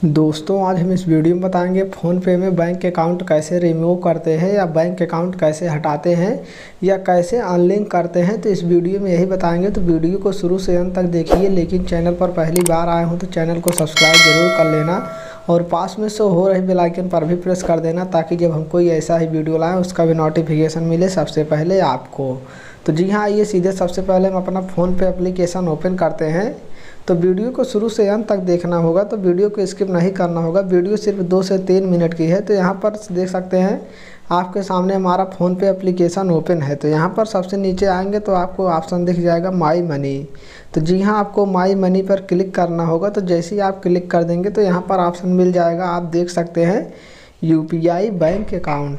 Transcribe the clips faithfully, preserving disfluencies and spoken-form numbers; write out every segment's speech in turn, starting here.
दोस्तों आज हम इस वीडियो में बताएंगे फ़ोनपे में बैंक अकाउंट कैसे रिमूव करते हैं या बैंक अकाउंट कैसे हटाते हैं या कैसे अनलिंक करते हैं। तो इस वीडियो में यही बताएंगे, तो वीडियो को शुरू से अंत तक देखिए। लेकिन चैनल पर पहली बार आए हो तो चैनल को सब्सक्राइब जरूर कर लेना और पास में शो हो रही बेल आइकन पर भी प्रेस कर देना, ताकि जब हम कोई ऐसा ही वीडियो लाएँ उसका भी नोटिफिकेशन मिले सबसे पहले आपको। तो जी हाँ, आइए सीधे सबसे पहले हम अपना फ़ोनपे एप्लीकेशन ओपन करते हैं। तो वीडियो को शुरू से अंत तक देखना होगा, तो वीडियो को स्किप नहीं करना होगा। वीडियो सिर्फ दो से तीन मिनट की है। तो यहाँ पर देख सकते हैं आपके सामने हमारा फ़ोनपे एप्लीकेशन ओपन है। तो यहाँ पर सबसे नीचे आएंगे तो आपको ऑप्शन दिख जाएगा माई मनी। तो जी हाँ, आपको माई मनी पर क्लिक करना होगा। तो जैसे ही आप क्लिक कर देंगे तो यहाँ पर ऑप्शन मिल जाएगा, आप देख सकते हैं U P I bank account.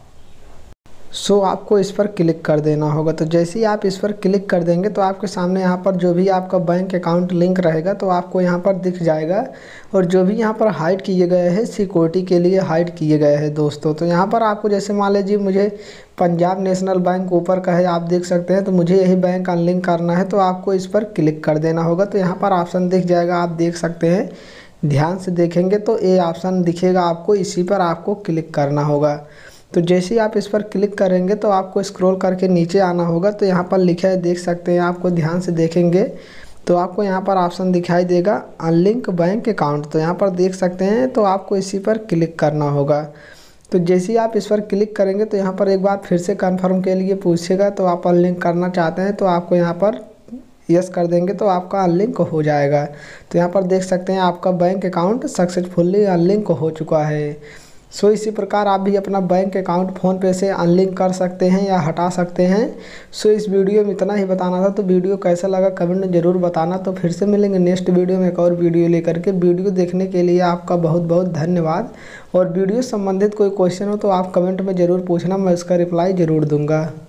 So so, आपको इस पर क्लिक कर देना होगा। तो जैसे ही आप इस पर क्लिक कर देंगे तो आपके सामने यहाँ पर जो भी आपका बैंक अकाउंट लिंक रहेगा तो आपको यहाँ पर दिख जाएगा। और जो भी यहाँ पर हाइड किए गए हैं सिक्योरिटी के लिए हाइड किए गए हैं दोस्तों। तो यहाँ पर आपको जैसे मान लीजिए मुझे पंजाब नेशनल बैंक ऊपर का है, आप देख सकते हैं, तो मुझे यही बैंक अनलिंक करना है। तो आपको इस पर क्लिक कर देना होगा। तो यहाँ पर ऑप्शन दिख जाएगा, आप देख सकते हैं। ध्यान से देखेंगे तो ये ऑप्शन दिखेगा आपको, इसी पर आपको क्लिक करना होगा। तो जैसे ही आप इस पर क्लिक करेंगे तो आपको स्क्रॉल करके नीचे आना होगा। तो यहाँ पर लिखा है, देख सकते हैं, आपको ध्यान से देखेंगे तो आपको यहाँ पर ऑप्शन दिखाई देगा अनलिंक बैंक अकाउंट। तो यहाँ पर देख सकते हैं, तो आपको इसी पर क्लिक करना होगा। तो जैसे ही आप इस पर क्लिक करेंगे तो यहाँ पर एक बार फिर से कन्फर्म के लिए पूछेगा। तो आप अनलिंक करना चाहते हैं तो आपको यहाँ पर यस कर देंगे तो आपका अनलिंक हो जाएगा। तो यहाँ पर देख सकते हैं आपका बैंक अकाउंट सक्सेसफुली अनलिंक हो चुका है। सो so, इसी प्रकार आप भी अपना बैंक अकाउंट फ़ोनपे से अनलिंक कर सकते हैं या हटा सकते हैं। सो so, इस वीडियो में इतना ही बताना था। तो वीडियो कैसा लगा कमेंट में ज़रूर बताना। तो फिर से मिलेंगे नेक्स्ट वीडियो में एक और वीडियो लेकर के। वीडियो देखने के लिए आपका बहुत बहुत धन्यवाद। और वीडियो संबंधित कोई क्वेश्चन हो तो आप कमेंट में ज़रूर पूछना, मैं उसका रिप्लाई ज़रूर दूँगा।